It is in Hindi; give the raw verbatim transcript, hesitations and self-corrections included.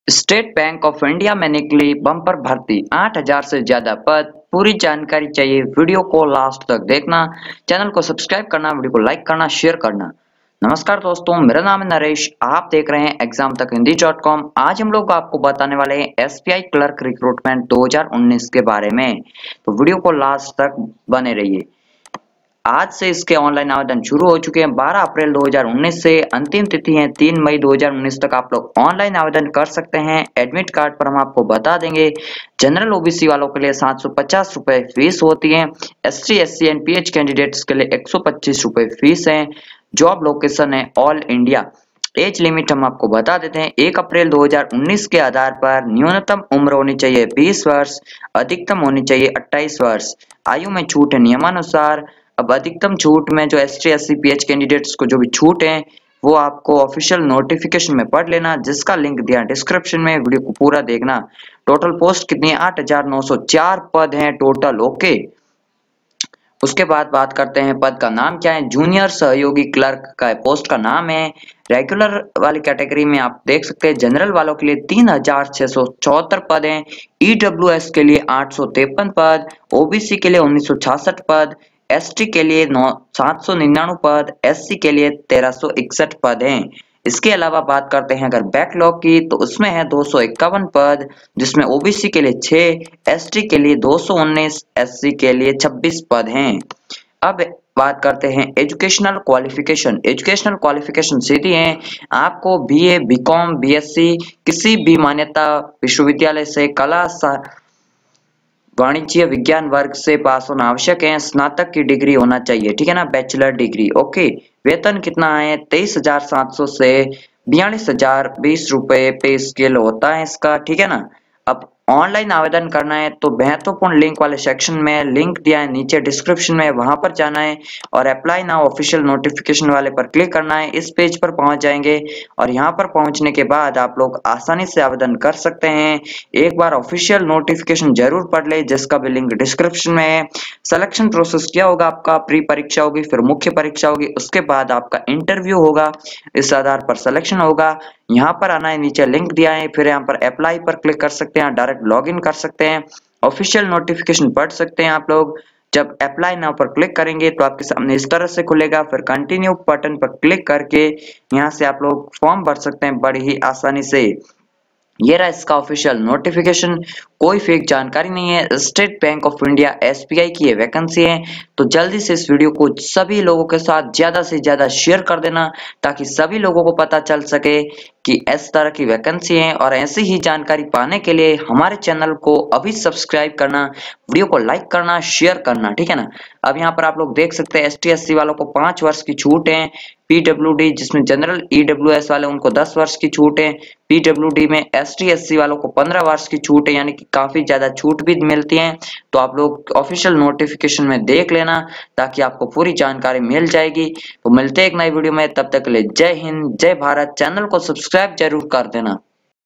स्टेट बैंक ऑफ इंडिया में निकली बम्पर भर्ती, आठ हज़ार से ज्यादा पद। पूरी जानकारी चाहिए, वीडियो को लास्ट तक देखना। चैनल को सब्सक्राइब करना, वीडियो को लाइक करना, शेयर करना। नमस्कार दोस्तों, मेरा नाम है नरेश। आप देख रहे हैं एग्जाम तक हिंदी डॉट कॉम। आज हम लोग आपको बताने वाले हैं एसबीआई क्लर्क रिक्रूटमेंट दो हज़ार उन्नीस के बारे में, तो वीडियो को लास्ट तक बने रहिए। आज से इसके ऑनलाइन आवेदन शुरू हो चुके हैं। बारह अप्रैल दो हज़ार उन्नीस से अंतिम तिथि है तीन मई दो हज़ार उन्नीस तक आप लोग ऑनलाइन आवेदन कर सकते हैं। एडमिट कार्ड पर हम आपको बता देंगे। जनरल ओबीसी वालों के लिए सात सौ पचास रुपए फीस होती है। ST SC and PH candidates के लिए एक सौ पच्चीस रुपए फीस है। जॉब लोकेशन है ऑल इंडिया। एज लिमिट हम आपको बता देते हैं। एक अप्रैल दो हज़ार उन्नीस के आधार पर न्यूनतम उम्र होनी चाहिए बीस वर्ष, अधिकतम होनी चाहिए अट्ठाईस वर्ष। आयु में छूट है नियमानुसार। अब अधिकतम छूट में जो S T S C P H candidates को जो भी छूट है वो आपको ऑफिशियल नोटिफिकेशन में पढ़ लेना, जिसका लिंक दिया डिस्क्रिप्शन में। वीडियो को पूरा देखना। टोटल पोस्ट कितनी है? आठ हजार नौ सौ चार पद हैं टोटल। ओके, उसके बाद बात करते हैं पद का नाम क्या है। जूनियर सहयोगी क्लर्क का पोस्ट का नाम है। रेगुलर वाली कैटेगरी में आप देख सकते हैं जनरल वालों के लिए तीन हजार छह सौ चौहत्तर पद हैं। ईडब्ल्यू एस के लिए आठ सौ तिरपन पद, ओबीसी के लिए उन्नीस सौ छियासठ पद, एसटी के लिए नौ सात सौ निन्यानवे पद, एससी के लिए तेरह सौ इकसठ पद हैं। इसके अलावा बात करते हैं अगर बैकलॉग की, तो उसमें है दो सौ इक्यावन पद, जिसमें ओबीसी के लिए छह, एसटी के लिए दो सौ उन्नीस, एससी के लिए छब्बीस पद हैं। अब बात करते हैं एजुकेशनल क्वालिफिकेशन। एजुकेशनल क्वालिफिकेशन सीधी है। आपको बीए, बीकॉम, बीएससी किसी भी मान्यता विश्वविद्यालय से कला वाणिज्य विज्ञान वर्ग से पास होना आवश्यक है। स्नातक की डिग्री होना चाहिए, ठीक है ना, बैचलर डिग्री। ओके, वेतन कितना है? तेईस हजार सात सौ से बयालीस हजार बीस रुपए पे स्केल होता है इसका, ठीक है ना। अब ऑनलाइन आवेदन करना है तो महत्वपूर्ण लिंक वाले सेक्शन में लिंक दिया है नीचे डिस्क्रिप्शन में, वहां पर जाना है और अप्लाई नाउ ऑफिशियल नोटिफिकेशन वाले पर क्लिक करना है। इस पेज पर पहुंच जाएंगे और यहाँ पर पहुंचने के बाद आप लोग आसानी से आवेदन कर सकते हैं। एक बार ऑफिशियल नोटिफिकेशन जरूर पढ़ ले, जिसका भी लिंक डिस्क्रिप्शन में है। सिलेक्शन प्रोसेस क्या होगा? आपका प्री परीक्षा होगी, फिर मुख्य परीक्षा होगी, उसके बाद आपका इंटरव्यू होगा। इस आधार पर सिलेक्शन होगा। यहाँ पर आना है, नीचे लिंक दिया है, फिर यहाँ पर अप्लाई पर क्लिक कर सकते हैं, डायरेक्ट लॉगिन कर सकते हैं, ऑफिशियल नोटिफिकेशन पढ़ सकते हैं आप लोग। जब अप्लाई नाउ पर क्लिक करेंगे तो आपके सामने इस तरह से खुलेगा। फिर कंटिन्यू बटन पर क्लिक करके यहाँ से आप लोग फॉर्म भर सकते हैं बड़ी ही आसानी से। ये रहा इसका ऑफिशियल नोटिफिकेशन। कोई फेक जानकारी नहीं है। State Bank of India SBI की ये वैकेंसी है, तो जल्दी से इस वीडियो को सभी लोगों के साथ ज्यादा से ज्यादा शेयर कर देना, ताकि सभी लोगों को पता चल सके कि इस तरह की वैकेंसी है। और ऐसी ही जानकारी पाने के लिए हमारे चैनल को अभी सब्सक्राइब करना, वीडियो को लाइक करना, शेयर करना, ठीक है ना। अब यहाँ पर आप लोग देख सकते हैं एस टी एस सी वालों को पांच वर्ष की छूट है। पीडब्ल्यूडी जिसमें जनरल ईडब्ल्यूएस वाले उनको दस वर्ष की छूट है। पीडब्ल्यूडी में एसटी एससी वालों को पंद्रह वर्ष की छूट है, यानी कि काफी ज्यादा छूट भी मिलती है। तो आप लोग ऑफिशियल नोटिफिकेशन में देख लेना, ताकि आपको पूरी जानकारी मिल जाएगी। तो मिलते हैं एक नई वीडियो में, तब तक के लिए जय हिंद, जय भारत। चैनल को सब्सक्राइब जरूर कर देना।